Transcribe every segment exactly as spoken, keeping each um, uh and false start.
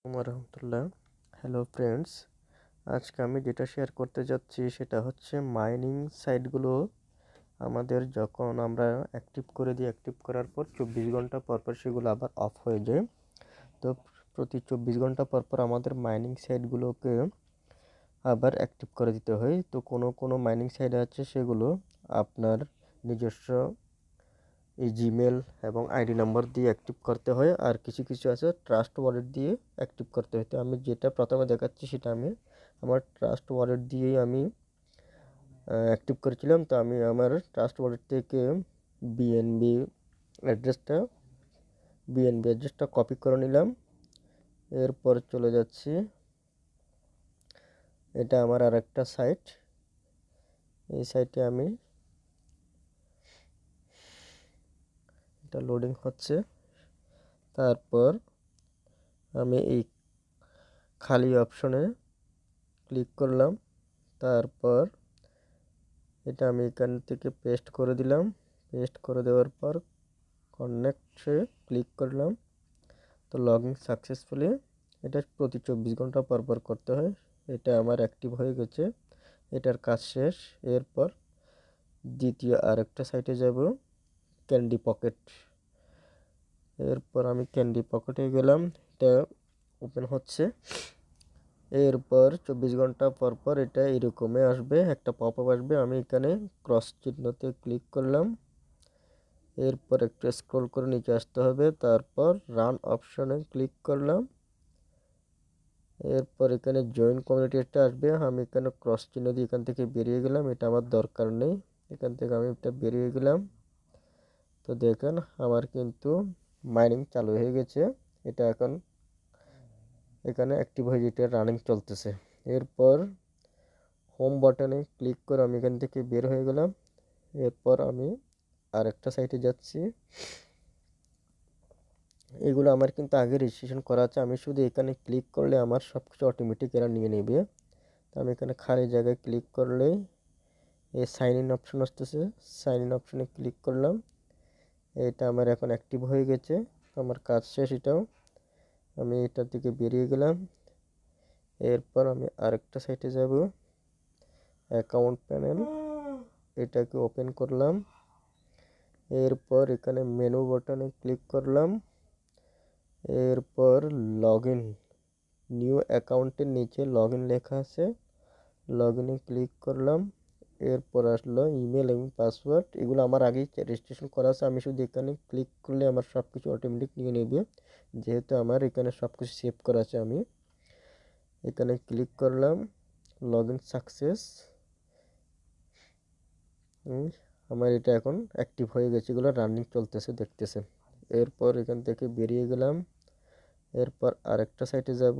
রহমতুল্লাহ। Hello friends, আজকে আমি যেটা শেয়ার করতে যাচ্ছি সেটা হচ্ছে মাইনিং সাইটগুলো আমাদের যখন আমরা অ্যাক্টিভ করে দিই, অ্যাক্টিভ করার পর চব্বিশ ঘন্টা পর পর সেগুলো আবার অফ হয়ে যায়। তো প্রতি চব্বিশ ঘন্টা পর পর আমাদের মাইনিং সাইটগুলোকে আবার অ্যাক্টিভ করে দিতে হয়। তো কোনো কোনো মাইনিং সাইট আছে সেগুলো আপনার নিজস্ব এই জিমেল এবং আইডি নাম্বার দিয়ে অ্যাক্টিভ করতে হয়, আর কিছু কিছু আছে ট্রাস্ট ওয়ালেট দিয়ে অ্যাক্টিভ করতে হয়। তো আমি যেটা প্রথমে দেখাচ্ছি সেটা আমি আমার ট্রাস্ট ওয়ালেট দিয়েই আমি অ্যাক্টিভ করেছিলাম। তো আমি আমার ট্রাস্ট ওয়ালেট থেকে বিএনবি অ্যাড্রেসটা বিএনবি অ্যাড্রেসটা কপি করে নিলাম। এরপর চলে যাচ্ছি, এটা আমার আর একটা সাইট। এই সাইটে আমি এটা লোডিং হচ্ছে। তারপর আমি এই খালি অপশনে ক্লিক করলাম। তারপর এটা আমি এখান থেকে পেস্ট করে দিলাম। পেস্ট করে দেওয়ার পর কনেক্টে ক্লিক করলাম। তো লগ ইন সাকসেসফুলি। এটা প্রতি চব্বিশ ঘন্টা পর পর করতে হয়। এটা আমার অ্যাক্টিভ হয়ে গেছে, এটার কাজ শেষ। এরপর দ্বিতীয় আরেকটা সাইটে যাব, ক্যান্ডি পকেট। এরপর আমি ক্যান্ডি পকেটে গেলাম, এটা ওপেন হচ্ছে। এরপর চব্বিশ ঘন্টা পর পর এটা এরকমই আসবে, একটা পপ আপ আসবে। আমি এখানে ক্রস চিহ্নতে ক্লিক করলাম। এরপর একটু স্ক্রল করে নিচে আসতে হবে, তারপর রান অপশনে ক্লিক করলাম। এরপর এখানে জয়েন কমিউনিটিটা আসবে। আমি এখানে ক্রস চিহ্ন দিয়ে এখান থেকে বেরিয়ে গেলাম, এটা আমার দরকার নেই। এখান থেকে আমি এটা বেরিয়ে গেলাম। তো দেখেন আমার কিন্তু মাইনিং চালু হয়ে গেছে। এটা এখন এখানে অ্যাক্টিভ হয়ে যেটা রানিং চলতেছে। এরপর হোম বাটনে ক্লিক করে আমি এখান থেকে বের হয়ে গেলাম। এরপর আমি আরেকটা সাইটে যাচ্ছি। এগুলো আমার কিন্তু আগে রেজিস্ট্রেশন করা আছে, আমি শুধু এখানে ক্লিক করলে আমার সব কিছু অটোমেটিক এরা নিয়ে নেবে। তো আমি এখানে খালি জায়গায় ক্লিক করলেই এই সাইন ইন অপশন আসতেছে, সাইন ইন অপশনে ক্লিক করলাম। এটা আমার এখন অ্যাক্টিভ হয়ে গেছে, আমার কাজ শেষ। এটাও আমি এটার দিকে বেরিয়ে গেলাম। এরপর আমি আরেকটা সাইটে যাব, অ্যাকাউন্ট প্যানেল, এটাকে ওপেন করলাম। এরপর এখানে মেনু বাটনে ক্লিক করলাম। এরপর লগ ইন, নিউ অ্যাকাউন্টের নিচে লগ ইন লেখা আছে, লগ ইনে ক্লিক করলাম। এরপর আসলো ইমেল এবং পাসওয়ার্ড, এগুলো আমার আগেই রেজিস্ট্রেশন করা আছে। আমি শুধু এখানে ক্লিক করলে আমার সব কিছু অটোমেটিক নিয়ে নেবে, যেহেতু আমার এখানে সব কিছু সেভ করা আছে। আমি এখানে ক্লিক করলাম, লগ ইন সাকসেস। আমার এটা এখন অ্যাক্টিভ হয়ে গেছে, এগুলো রানিং চলতেছে দেখতেছে। এরপর এখান থেকে বেরিয়ে গেলাম। এরপর আরেকটা সাইটে যাব,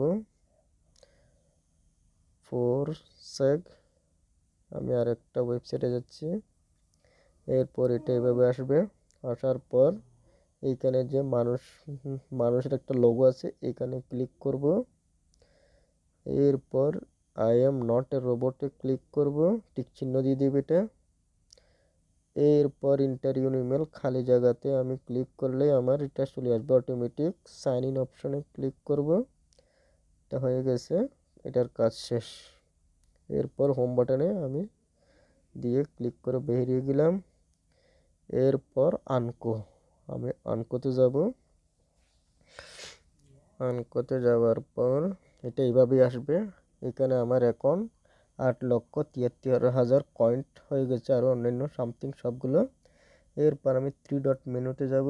ফোর সেগ, আমি আরেকটা ওয়েবসাইটে যাচ্ছি। এরপর এটা এভাবে আসবে, আসার পর এইখানে যে মানুষ মানুষের একটা লোগো আছে, এখানে ক্লিক করব। এরপর আই এম নট এ রোবটে ক্লিক করব, টিক চিহ্ন দিয়ে দেবে এটা। এরপর ইন্টারভিউ ইমেল খালি জায়গাতে আমি ক্লিক করলে আমার এটা চলে আসবে অটোমেটিক। সাইন ইন অপশনে ক্লিক করব, এটা হয়ে গেছে, এটার কাজ শেষ। এরপর হোম বাটনে আমি দিয়ে ক্লিক করে বেরিয়ে গেলাম। এরপর আনকো, আমি আনকোতে যাব। আনকোতে যাওয়ার পর এটা এইভাবেই আসবে। এখানে আমার এখন আট লক্ষ তিয়াত্তর হাজার পয়েন্ট হয়ে গেছে, আরও অন্যান্য সামথিং সবগুলো। এরপর আমি থ্রি ডট মেনুতে যাব,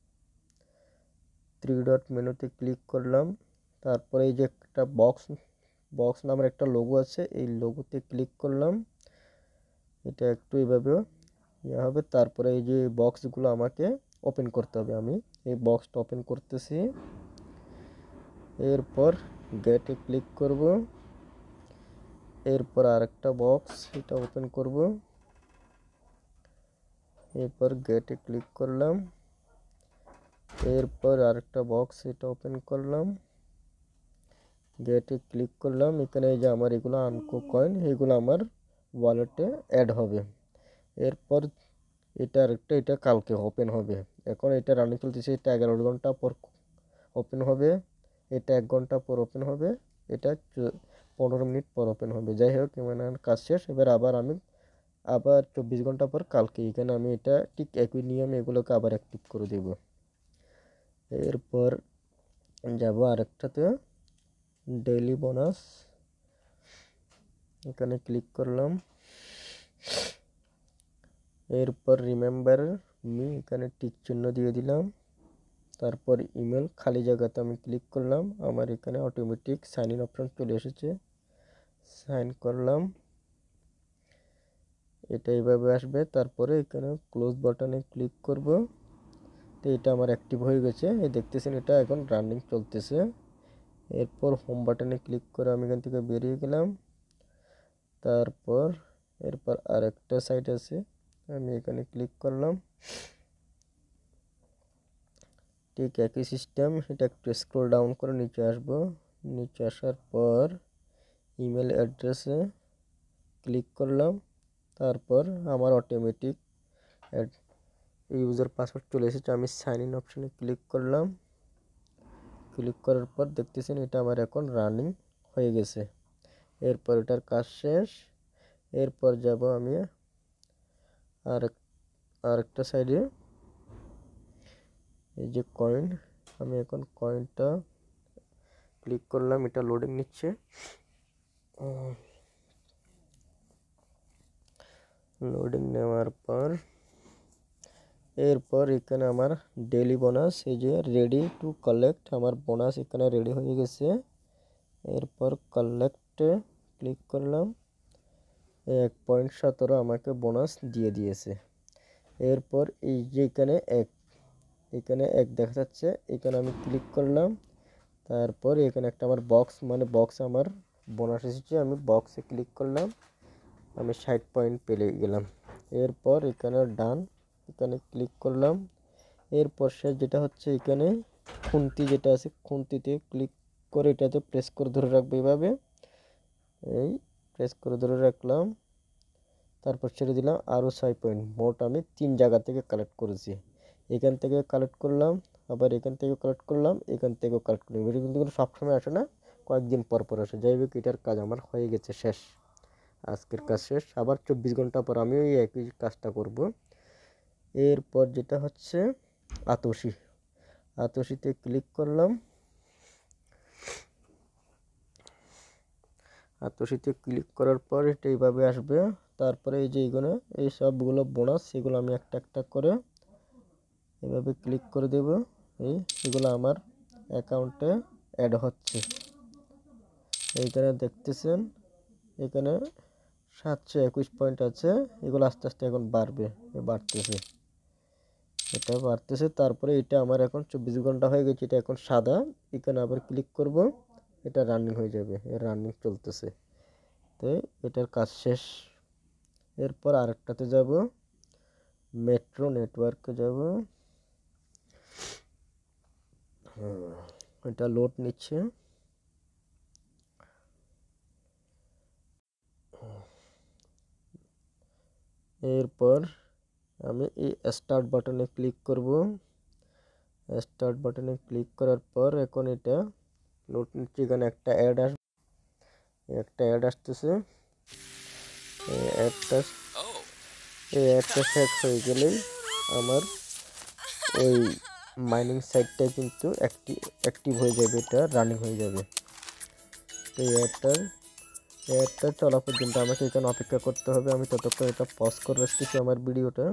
থ্রি ডট মেনুতে ক্লিক করলাম। তারপরে এই যে একটা বক্স বক্স নামের একটা লোগো আছে, এই লোগোতে ক্লিক করলাম। এটা একটু এইভাবে ইয়ে হবে। তারপরে এই যে বক্সগুলো আমাকে ওপেন করতে হবে, আমি এই বক্সটা ওপেন করতেছি। এরপর গেটে ক্লিক করব। এরপর আরেকটা বক্স, এটা ওপেন করব। এরপর গেটে ক্লিক করলাম। এরপর আরেকটা বক্স, এটা ওপেন করলাম, গেটে ক্লিক করলাম। এখানে এই যে আমার এগুলো আনকো কয়েন, এগুলো আমার ওয়ালেটে অ্যাড হবে। এরপর এটা আরেকটা, এটা কালকে ওপেন হবে। এখন এটা রানিং চলতেছে, এটা এগারো ঘন্টা পর ওপেন হবে। এটা এক ঘন্টা পর ওপেন হবে, এটা পনেরো মিনিট পর ওপেন হবে। যাই হোক মানে কাজ শেষ। এবার আবার আমি আবার চব্বিশ ঘন্টা পর কালকে এখানে আমি এটা ঠিক একই নিয়মে এগুলোকে আবার অ্যাক্টিভ করে দেব। এরপর যাব আরেকটাতে, ডেইলি বোনাস, এখানে ক্লিক করলাম। এরপর রিমেম্বার মি, এখানে টিক চিহ্ন দিয়ে দিলাম। তারপর ইমেল খালি জায়গাতে আমি ক্লিক করলাম। আমার এখানে অটোমেটিক সাইন ইন অপশন চলে এসেছে, সাইন করলাম। এটা এইভাবে আসবে। তারপরে এখানে ক্লোজ বাটনে ক্লিক করব। তো এটা আমার অ্যাক্টিভ হয়ে গেছে, এই দেখতেছেন এটা এখন রানিং চলতেছে। এরপর হোম বাটনে ক্লিক করে আমি এখান থেকে বেরিয়ে গেলাম। তারপর এরপর আরেকটা সাইট আছে, আমি এখানে ক্লিক করলাম। ঠিক একই সিস্টেম, এটা একটু স্ক্রল ডাউন করে নিচে আসব। নিচে আসার পর ইমেল অ্যাড্রেসে ক্লিক করলাম। তারপর আমার অটোমেটিক ইউজার পাসওয়ার্ড চলে এসেছে, আমি সাইন ইন অপশনে ক্লিক করলাম। ক্লিক করার পর দেখতেছেন এটা আমার এখন রানিং হয়ে গেছে। এরপর এটার কাজ শেষ। এরপর যাব আমি আর আরেকটা সাইডে, এই যে কয়েন, আমি এখন কয়েনটা ক্লিক করলাম, এটা লোডিং নিচ্ছে। লোডিং নেওয়ার পর এরপর এখানে আমার ডেইলি বোনাস, এই যে রেডি টু কালেক্ট, আমার বোনাস এখানে রেডি হয়ে গেছে। এরপর কালেক্টে ক্লিক করলাম, এক পয়েন্ট সতেরো আমাকে বোনাস দিয়ে দিয়েছে। এরপর এই যে এখানে এক, এখানে এক দেখা যাচ্ছে, এখানে আমি ক্লিক করলাম। তারপর এখানে একটা আমার বক্স, মানে বক্স আমার বোনাস এসেছে, আমি বক্সে ক্লিক করলাম, আমি ষাট পয়েন্ট পেয়ে গেলাম। এরপর এখানে ডান, এখানে ক্লিক করলাম। এরপর সে যেটা হচ্ছে এখানে খুন্তি যেটা আছে, খুন্তিতে ক্লিক করে এটাতে প্রেস করে ধরে রাখবো এইভাবে, এই প্রেস করে ধরে রাখলাম। তারপর ছেড়ে দিলাম, আরও ছয় পয়েন্ট, মোট আমি তিন জায়গা থেকে কালেক্ট করেছি। এখান থেকে কালেক্ট করলাম, আবার এখান থেকে কালেক্ট করলাম, এখান থেকেও কালেক্ট করলাম। এটা কিন্তু সবসময় আসে না, কয়েকদিন পর পর আসে। যাই হোক এটার কাজ আমার হয়ে গেছে, শেষ, আজকের কাজ শেষ। আবার চব্বিশ ঘন্টা পর আমি ওই একই কাজটা করব। এরপর যেটা হচ্ছে আতসী, আতসীতে ক্লিক করলাম। আতসীতে ক্লিক করার পর এটা এইভাবে আসবে। তারপরে এই যে এইগুলো, এই সবগুলো বোনাস, এগুলো আমি একটা একটা করে এভাবে ক্লিক করে দেব। এই এগুলো আমার অ্যাকাউন্টে অ্যাড হচ্ছে। এইখানে দেখতেছেন এখানে সাতশো একুশ পয়েন্ট আছে, এগুলো আস্তে আস্তে এখন বাড়বে, বাড়তেছে, এটা বাড়তেছে। তারপরে এটা আমার এখন চব্বিশ ঘন্টা হয়ে গেছে, এটা এখন সাদা। এখানে আবার ক্লিক করব, এটা রানিং হয়ে যাবে, রানিং চলতেছে। তো এটার কাজ শেষ। এরপর আরেকটাতে যাব, মেট্রো নেটওয়ার্কে যাব, এটা লোড নিচ্ছে। এরপর আমি এই স্টার্ট বাটনে ক্লিক করব। স্টার্ট বাটনে ক্লিক করার পর এখন এটা লোড নিচ্ছে। এখানে একটা অ্যাড আসবে, একটা অ্যাড আসতেছে। এই অ্যাডটা এই অ্যাডটা শেষ হয়ে গেলেই আমার ওই মাইনিং সাইটটা কিন্তু অ্যাক্টিভ অ্যাক্টিভ হয়ে যাবে, এটা রানিং হয়ে যাবে। এই অ্যাডটার অ্যাডটা চলা পর্যন্ত আমাকে এখানে অপেক্ষা করতে হবে। আমি ততক্ষণ এটা পজ করে রাখতেছি আমার ভিডিওটা।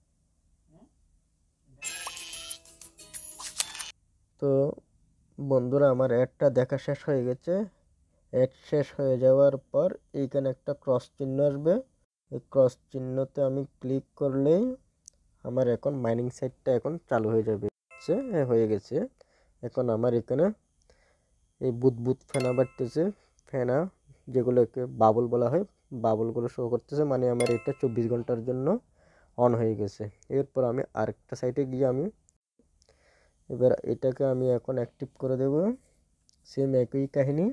তো বন্ধুরা আমার অ্যাডটা দেখা শেষ হয়ে গেছে। অ্যাড শেষ হয়ে যাওয়ার পর এইখানে একটা ক্রস চিহ্ন আসবে, এই ক্রস চিহ্নতে আমি ক্লিক করলেই আমার এখন মাইনিং সাইটটা এখন চালু হয়ে যাবে, হয়ে গেছে। এখন আমার এখানে এই বুদবুদ ফেনা বাড়তেছে, ফেনা যেগুলোকে বাবল বলা হয়, বাবলগুলো শো করতেছে, মানে আমার এটা চব্বিশ ঘন্টার জন্য অন হয়ে গেছে। এরপর আমি আরেকটা সাইটে গিয়ে আমি এবার এটাকে আমি এখন অ্যাক্টিভ করে দেব, সেম একই কাহিনী।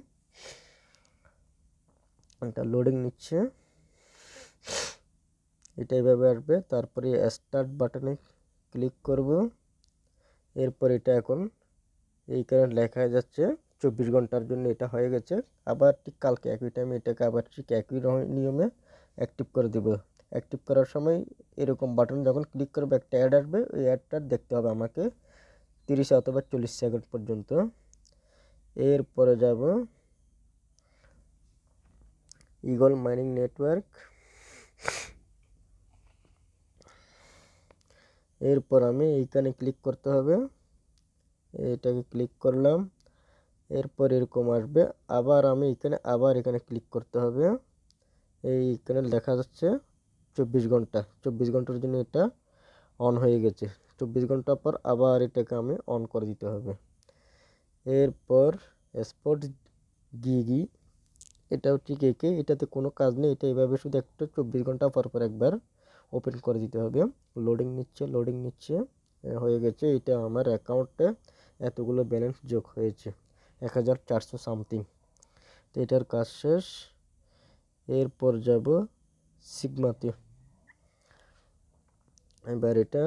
এটা লোডিং নিচ্ছে, এটা এইভাবে আসবে। তারপরে স্টার্ট বাটনে ক্লিক করব। এরপর এটা এখন এইখানে লেখা যাচ্ছে চব্বিশ ঘন্টার জন্য এটা হয়ে গেছে। আবার ঠিক কালকে একই টাইমে এটাকে আবার ঠিক একই নিয়মে অ্যাক্টিভ করে দেব। অ্যাক্টিভ করার সময় এরকম বাটন যখন ক্লিক করবে একটা অ্যাড আসবে, ওই অ্যাডটা দেখতে হবে আমাকে তিরিশ অথবা চল্লিশ সেকেন্ড পর্যন্ত। এরপরে যাব ইগল মাইনিং নেটওয়ার্ক। এরপর আমি এইখানে ক্লিক করতে হবে, এটাকে ক্লিক করলাম। এরপর এরকম আসবে, আবার আমি এখানে আবার এখানে ক্লিক করতে হবে। এইখানে লেখা যাচ্ছে চব্বিশ ঘন্টা, চব্বিশ ঘন্টার জন্য এটা অন হয়ে গেছে। চব্বিশ ঘন্টা পর আবার এটাকে আমি অন করে দিতে হবে। এরপর স্পট গিগি, এটাও ঠিক একে, এটাতে কোনো কাজ নেই, এটা এইভাবে শুধু একটা চব্বিশ ঘন্টা পর পর একবার ওপেন করে দিতে হবে। লোডিং নিচ্ছে লোডিং নিচ্ছে হয়ে গেছে। এটা আমার অ্যাকাউন্টে এতগুলো ব্যালেন্স যোগ হয়েছে, এক হাজার চারশো সামথিং। তো এটার কাজ শেষ। এরপর যাব সিগমাতে। এবার এটা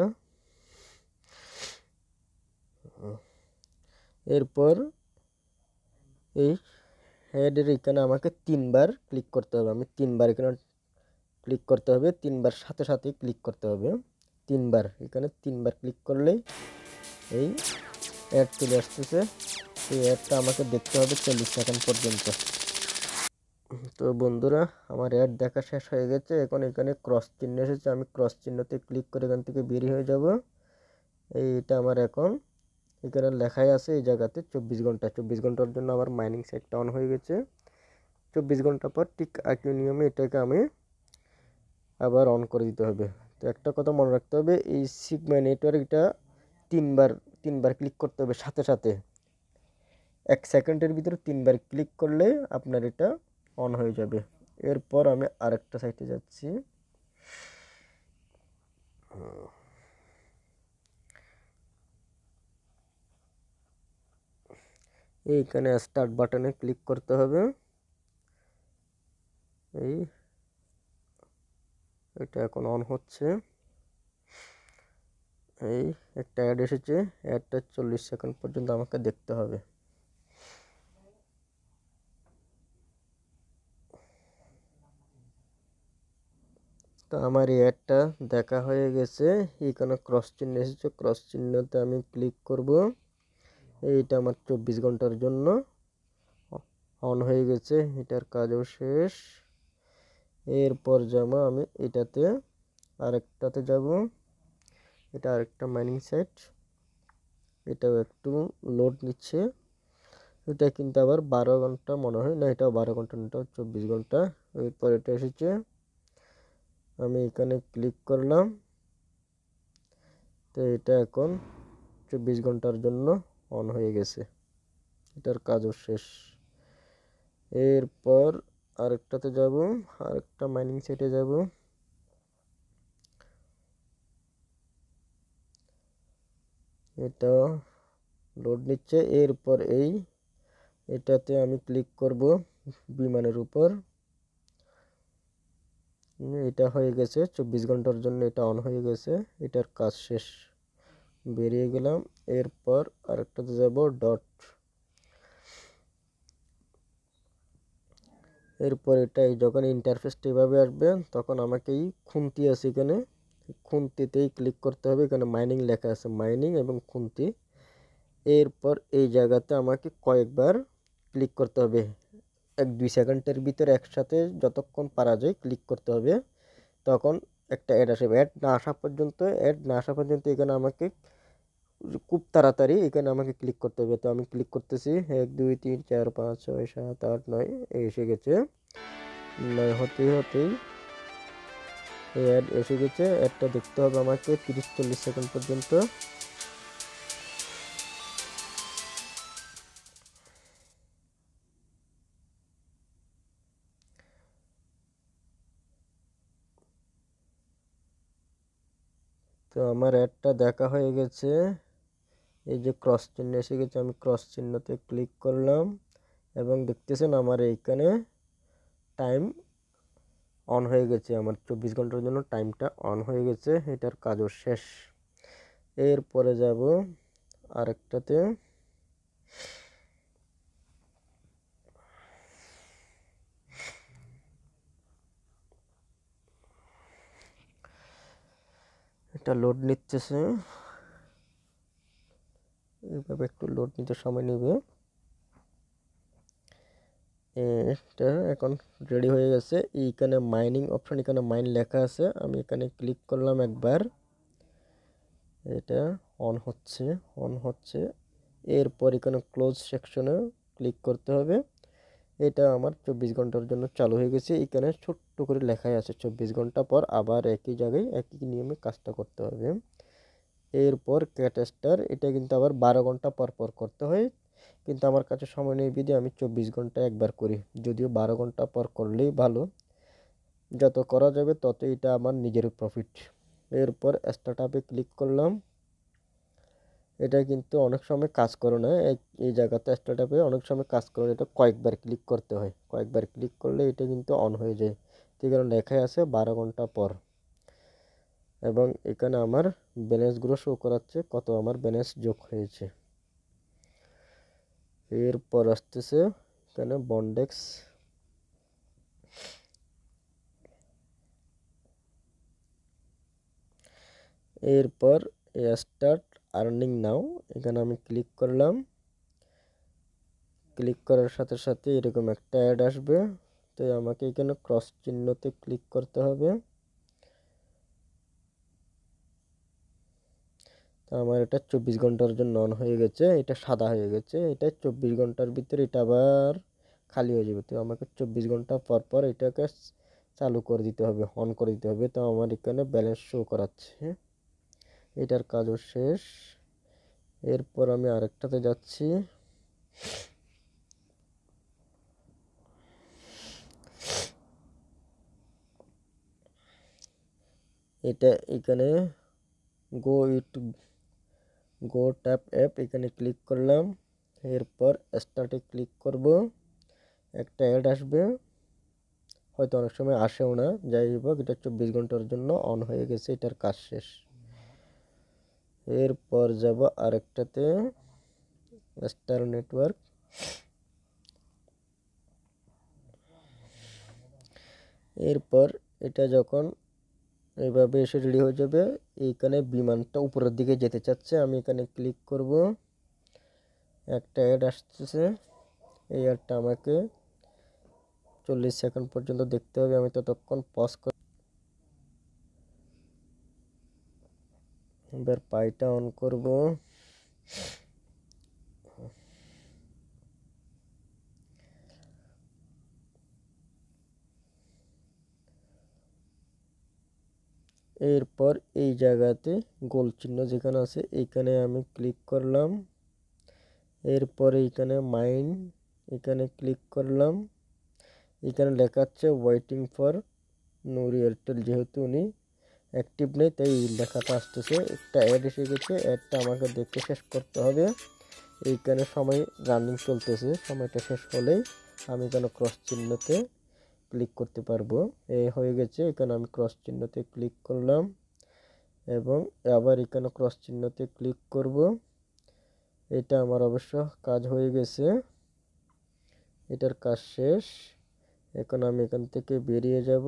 এরপর এই হেডের এখানে আমাকে তিনবার ক্লিক করতে হবে। আমি তিনবার এখানে ক্লিক করতে হবে, তিনবার সাথে সাথে ক্লিক করতে হবে। তিনবার এখানে তিনবার ক্লিক করলেই এই অ্যাড চলে আসতেছে। এই অ্যাডটা আমাকে দেখতে হবে চল্লিশ সেকেন্ড পর্যন্ত। তো বন্ধুরা, আমার অ্যাড দেখা শেষ হয়ে গেছে। এখন এখানে ক্রস চিহ্ন এসেছে, আমি ক্রস চিহ্নতে ক্লিক করে এখান থেকে বেরিয়ে হয়ে যাব। এইটা আমার এখন এখানে লেখাই আছে এই জায়গাতে চব্বিশ ঘন্টা। চব্বিশ ঘন্টার জন্য আমার মাইনিং সাইটটা অন হয়ে গেছে। চব্বিশ ঘন্টা পর ঠিক একই নিয়মে এটাকে আমি আবার অন করে দিতে হবে। তো একটা কথা মনে রাখতে হবে, এই সিগমা নেটওয়ার্কটা তিনবার তিনবার ক্লিক করতে হবে সাথে সাথে। এক সেকেন্ডের ভিতরে তিনবার ক্লিক করলে আপনার এটা অন হয়ে যাবে। এরপর আমি আরেকটা সাইটে যাচ্ছি। এইখানে স্টার্ট বাটনে ক্লিক করতে হবে। এই এটা এখন অন হচ্ছে। এই একটা অ্যাড এসেছে, অ্যাডটা চল্লিশ সেকেন্ড পর্যন্ত আমাকে দেখতে হবে। তো আমার এই অ্যাডটা দেখা হয়ে গেছে। এখানে ক্রস চিহ্ন এসেছে, ক্রস চিহ্নতে আমি ক্লিক করব। এইটা আমার চব্বিশ ঘন্টার জন্য অন হয়ে গেছে, এটার কাজও শেষ। এরপর যাব আমি এটাতে আরেকটাতে যাব, এটা আরেকটা মাইনিং সাইট, এটাও একটু লোড নিচ্ছে। এটা কিন্তু আবার বারো ঘন্টা মনে হয় না, এটাও বারো ঘন্টা না, এটাও চব্বিশ ঘন্টা। এরপর এটা এসেছে, আমি এখানে ক্লিক করলাম। তো এটা এখন চব্বিশ ঘন্টার জন্য অন হয়ে গেছে, এটার কাজও শেষ। এরপর আরেকটাতে যাব, আরেকটা মাইনিং সাইটে যাব। এটা লোড নিচ্ছে। এরপর এই এটাতে আমি ক্লিক করব বিমানের উপর। এটা হয়ে গেছে, চব্বিশ ঘন্টার জন্য এটা অন হয়ে গেছে, এটার কাজ শেষ। বেরিয়ে গেলাম। এরপর আরেকটাতে যাব ডট। এরপর এটা যখন ইন্টারফেসটা এভাবে আসবে তখন আমাকে এই খুন্তি আছে এখানে, খুন্তিতেই ক্লিক করতে হবে। এখানে মাইনিং লেখা আছে, মাইনিং এবং খুন্তি। এরপর এই জায়গাতে আমাকে কয়েকবার ক্লিক করতে হবে, এক দুই সেকেন্ডের ভিতরে একসাথে যতক্ষণ পারা যায় ক্লিক করতে হবে। তখন একটা অ্যাড আসবে, অ্যাড না আসা পর্যন্ত অ্যাড না আসা পর্যন্ত এখানে আমাকে খুব তাড়াতাড়ি এখানে আমাকে ক্লিক করতে হবে। তো আমি ক্লিক করতেছি, এক দুই তিন চার পাঁচ ছয় সাত আট নয় এসে গেছে। নয় হতেই হতেই অ্যাড এসে গেছে। অ্যাডটা দেখতে হবে আমাকে তিরিশ চল্লিশ সেকেন্ড পর্যন্ত। তো আমার অ্যাডটা দেখা হয়ে গেছে। এই যে ক্রস চিহ্ন এসে গেছে, আমি ক্রস চিহ্নতে ক্লিক করলাম এবং দেখতেছেন আমার এইখানে টাইম অন হয়ে গেছে। আমার চব্বিশ ঘন্টার জন্য টাইমটা অন হয়ে গেছে, এটার কাজও শেষ। এরপরে যাব আরেকটাতে। এটা লোড নিতেছে, এইভাবে একটু লোড নিতে সময় নেবে। এটা এখন রেডি হয়ে গেছে। এইখানে মাইনিং অপশন, এখানে মাইন লেখা আছে, আমি এখানে ক্লিক করলাম একবার, এটা অন হচ্ছে অন হচ্ছে এরপর এখানে ক্লোজ সেকশনে ক্লিক করতে হবে। এটা আমার চব্বিশ ঘন্টার জন্য চালু হয়ে গেছে। এখানে ছোট্ট করে লেখাই আছে চব্বিশ ঘন্টা পর আবার একই জায়গায় একই নিয়মে কাজটা করতে হবে। এরপর ক্যাটাস্টার, এটা কিন্তু আবার বারো ঘন্টা পর পর করতে হয়, কিন্তু আমার কাছে সময় নেই বিধে আমি চব্বিশ ঘন্টা একবার করি, যদিও বারো ঘন্টা পর করলেই ভালো, যত করা যাবে তত এটা আমার নিজের প্রফিট। এরপর স্টার্ট আপে ক্লিক করলাম। এটা কিন্তু অনেক সময় কাজ করে না, এই জায়গাতে স্টার্ট আপে অনেক সময় কাজ করে, এটা কয়েকবার ক্লিক করতে হয়, কয়েকবার ক্লিক করলে এটা কিন্তু অন হয়ে যায়। ঠিক আছে, লেখাই আছে বারো ঘন্টা পর, এবং এখানে আমার ব্যালেন্সগুলো শো করাচ্ছে, কত আমার ব্যালেন্স যোগ হয়েছে। এরপর আসতেছে এখানে বন্ডেক্স, এরপর স্টার্ট আর্নিং নাও, এখানে আমি ক্লিক করলাম। ক্লিক করার সাথে সাথে এরকম একটা অ্যাড আসবে, তো আমাকে এখানে ক্রস চিহ্নতে ক্লিক করতে হবে। তো আমার এটা চব্বিশ ঘন্টার জন্য অন হয়ে গেছে, এটা সাদা হয়ে গেছে, এটা চব্বিশ ঘন্টার ভিতরে এটা আবার খালি হয়ে যাবে। তো আমাকে চব্বিশ ঘন্টা পর পর এটাকে চালু করে দিতে হবে, অন করে দিতে হবে। তো আমার এখানে ব্যালেন্স শো করাচ্ছে, এটার কাজও শেষ। এরপর আমি আরেকটাতে যাচ্ছি, এটা এখানে go it go tap app, এখানে ক্লিক করলাম। এরপর স্টার্টে ক্লিক করব, একটা অ্যাড আসবে, হয়তো অনেক সময় আসেও না, যাই হোক এটা চব্বিশ ঘন্টার জন্য অন হয়ে গেছে, এটার কাজ শেষ। এরপর যাব আরেকটাতে, স্টার নেটওয়ার্ক, এরপর এটা যখন এইভাবে এসে রেডি হয়ে যাবে, এইখানে বিমানটা উপরের দিকে যেতে চাচ্ছে, আমি এখানে ক্লিক করব, একটা অ্যাড আসতেছে, এই অ্যাডটা আমাকে চল্লিশ সেকেন্ড পর্যন্ত দেখতে হবে, আমি ততক্ষণ পজ করে এবার পাইটা অন করব। এরপর এই জায়গাতে গোল চিহ্ন যেখানে আছে এইখানে আমি ক্লিক করলাম। এরপর এইখানে মাইন, এখানে ক্লিক করলাম। এখানে লেখা আছে ওয়েটিং ফর নূর এয়ারটেল, যেহেতু উনি অ্যাক্টিভ নেই তাই এই লেখাটা আসতেছে। একটা অ্যাড এসে গেছে, অ্যাডটা আমাকে দেখে শেষ করতে হবে। এইখানে সময় রানিং চলতেছে, সময়টা শেষ হলেই আমি এখানে ক্রস চিহ্নতে ক্লিক করতে পারবো। এই হয়ে গেছে, এখানে আমি ক্রস চিহ্নতে ক্লিক করলাম এবং আবার এখানে ক্রস চিহ্নতে ক্লিক করব। এটা আমার অবশ্য কাজ হয়ে গেছে, এটার কাজ শেষ। এখন আমি এখান থেকে বেরিয়ে যাব।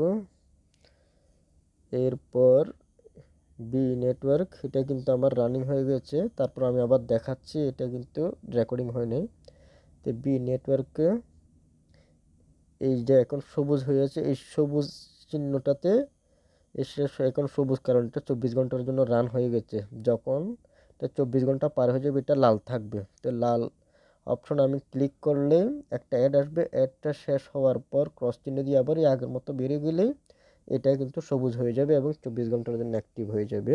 এরপর বি নেটওয়ার্ক, এটা কিন্তু আমার রানিং হয়ে গেছে, তারপর আমি আবার দেখাচ্ছি, এটা কিন্তু রেকর্ডিং হয়নি। তো বি নেটওয়ার্কে এই যে এখন সবুজ হয়ে আছে, এই সবুজ চিহ্নটাতে এসে এখন সবুজ, কারণ এটা চব্বিশ ঘন্টার জন্য রান হয়ে গেছে। যখন এটা চব্বিশ ঘন্টা পার হয়ে যাবে এটা লাল থাকবে, তো লাল অপশন আমি ক্লিক করলে একটা অ্যাড আসবে, অ্যাডটা শেষ হওয়ার পর ক্রস চিহ্ন দিয়ে আবার আগের মতো বেরিয়ে গেলেই এটা কিন্তু সবুজ হয়ে যাবে এবং চব্বিশ ঘন্টার জন্য অ্যাক্টিভ হয়ে যাবে।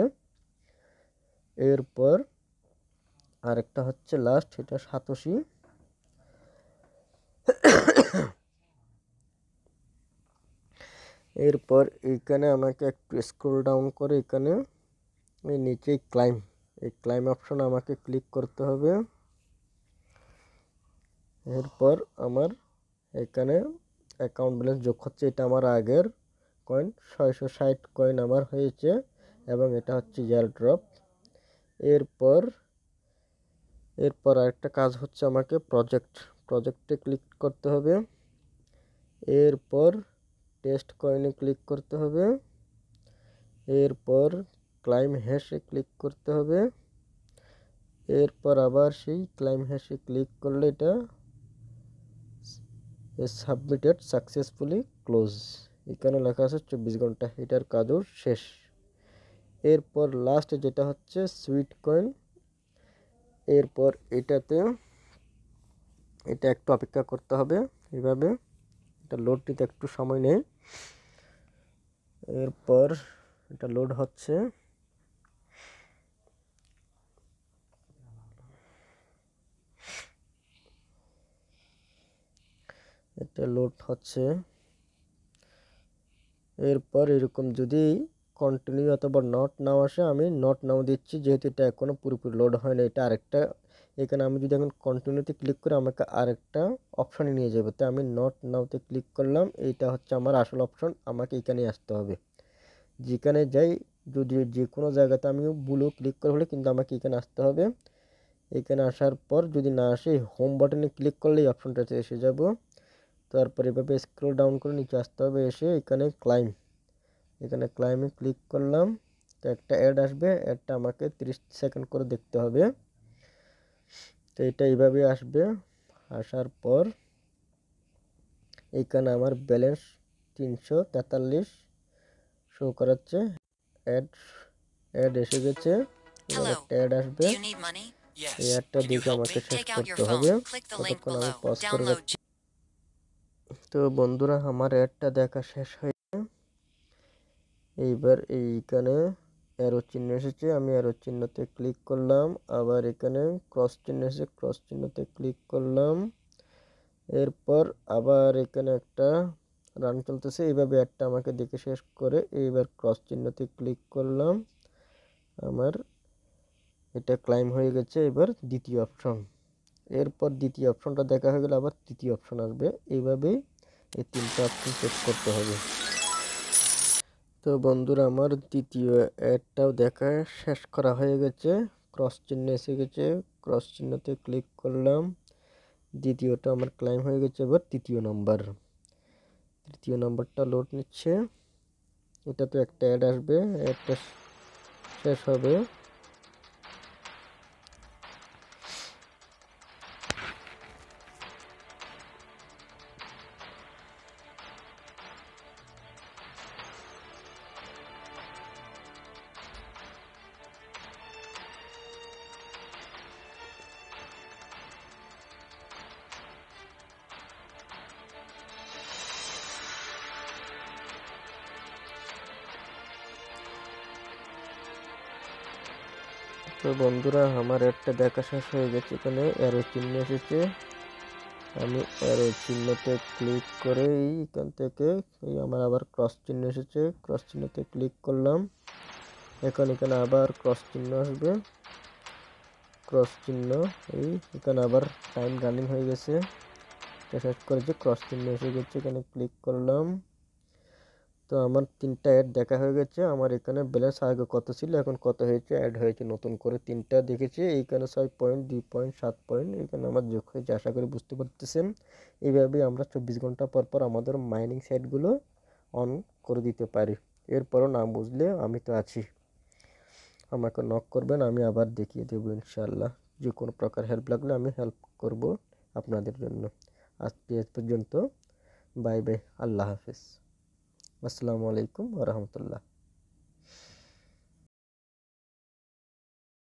এরপর আরেকটা হচ্ছে লাস্ট, এটা সাতোশি। এরপর এইখানে আমাকে একটু স্ক্রল ডাউন করে এখানে এই নিচে ক্লাইম, এই ক্লাইম অপশন আমাকে ক্লিক করতে হবে। এরপর আমার এখানে অ্যাকাউন্ট ব্যালেন্স যোগ হচ্ছে, এটা আমার আগের কয়েন ছয়শো ষাট কয়েন আমার হয়েছে এবং এটা হচ্ছে এয়ার ড্রপ। এরপর এরপর আরেকটা কাজ হচ্ছে, আমাকে প্রজেক্ট প্রজেক্টে ক্লিক করতে হবে। এরপর টেস্ট কয়েনে ক্লিক করতে হবে। এরপর ক্লাইম হ্যাশে ক্লিক করতে হবে। এরপর আবার সেই ক্লাইম হ্যাশে ক্লিক করলে এটা সাবমিটেড সাকসেসফুলি ক্লোজ, এখানে লেখা আছে চব্বিশ ঘন্টা, এটার কাজও শেষ। এরপর লাস্ট যেটা হচ্ছে সুইট কয়েন। এরপর এটাতে এটা একটু অপেক্ষা করতে হবে, এভাবে এটা লোড নিতে একটু সময় নেয়। এরপর এটা লোড হচ্ছে। এটা লোড হচ্ছে। এরপর এরকম যদি কন্টিনিউ অথবা নট নাও আসে, আমি নট নাও দিচ্ছি, যেহেতু এটা এখনও পুরোপুরি লোড হয় না। এটা আরেকটা, এখানে আমি যদি এখন কন্টিনিউতে ক্লিক করি আমাকে আরেকটা অপশানে নিয়ে যাবে, তো আমি নট নাওতে ক্লিক করলাম। এইটা হচ্ছে আমার আসল অপশন, আমাকে এখানে আসতে হবে। যেখানে যাই, যদি যে কোনো জায়গাতে আমি ব্লু ক্লিক করে হলে কিন্তু আমাকে এখানে আসতে হবে। এখানে আসার পর যদি না আসে, হোম বাটনে ক্লিক করলে এই অপশনটাতে এসে যাব। তারপর এভাবে স্ক্রল ডাউন করে নিচে আসতে হবে, এসে এখানে ক্লাইম, এখানে ক্লাইমে ক্লিক করলাম। তো একটা অ্যাড আসবে, অ্যাডটা আমাকে তিরিশ সেকেন্ড করে দেখতে হবে। তো এটা এইভাবে আসবে। আসার পর এইখানে আমার ব্যালেন্স তিনশো তেতাল্লিশ শো করাচ্ছে। অ্যাড অ্যাড এসে গেছে, এবার একটা অ্যাড আসবে। এই অ্যাডটা দেখে আমাকে শেষ করতে হবে, ততক্ষণ আমি পজ করে রাখছি। তো বন্ধুরা, আমার অ্যাডটা দেখা শেষ হয়েছে। এইবার এইখানে অ্যারো চিহ্ন এসেছে, আমি অ্যারো চিহ্নতে ক্লিক করলাম। আবার এখানে ক্রস চিহ্ন এসেছে, ক্রস চিহ্নতে ক্লিক করলাম। এরপর আবার এখানে একটা রান চলতেছে, এইভাবে অ্যাডটা আমাকে দেখে শেষ করে এইবার ক্রস চিহ্নতে ক্লিক করলাম। আমার এটা ক্লাইম হয়ে গেছে। এবার দ্বিতীয় অপশন, এরপর দ্বিতীয় অপশনটা দেখা হয়ে গেলে আবার তৃতীয় অপশন আসবে। এইভাবেই এই তিনটা অপশন চেক করতে হবে। তো বন্ধুরা, আমার দ্বিতীয় অ্যাডটাও দেখা শেষ করা হয়ে গেছে, ক্রস চিহ্ন এসে গেছে, ক্রস চিহ্নতে ক্লিক করলাম। দ্বিতীয়টা আমার ক্লাইম হয়ে গেছে। এবার তৃতীয় নাম্বার, তৃতীয় নাম্বারটা লোড নিচ্ছে। এটা তো একটা অ্যাড আসবে, অ্যাডটা শেষ হবে। তো বন্ধুরা, আমার অ্যাডটা দেখা শেষ হয়ে গেছে, এখানে অ্যারো চিহ্ন এসেছে। আমি অ্যারো চিহ্নতে ক্লিক করে এইখান থেকে এই আমার আবার ক্রস চিহ্ন এসেছে, ক্রস চিহ্নতে ক্লিক করলাম। এখন এখানে আবার ক্রস চিহ্ন আসবে, ক্রস চিহ্ন, এই এখানে আবার টাইম রানিং হয়ে গেছে, শেষ করেছে, ক্রস চিহ্ন এসে গেছে, এখানে ক্লিক করলাম। তো আমার তিনটা অ্যাড দেখা হয়ে গেছে। আমার এখানে ব্যালেন্স আগে কত ছিল, এখন কত হয়েছে, অ্যাড হয়েছে নতুন করে তিনটা দেখেছি। এইখানে ছয় পয়েন্ট, দুই পয়েন্ট, সাত পয়েন্ট এখানে আমার যোগ হয়েছে, আশা করি বুঝতে পারতেছেন। এইভাবেই আমরা চব্বিশ ঘন্টা পর পর আমাদের মাইনিং সাইটগুলো অন করে দিতে পারি। এরপরও না বুঝলে আমি তো আছি, আমাকে নক করবেন, আমি আবার দেখিয়ে দেবো ইনশাআল্লাহ। যে কোনো প্রকার হেল্প লাগলে আমি হেল্প করব আপনাদের জন্য। আজকে এ পর্যন্ত, বাই বাই, আল্লাহ হাফেজ, আসসালামু আলাইকুম ওয়া রাহমাতুল্লাহ।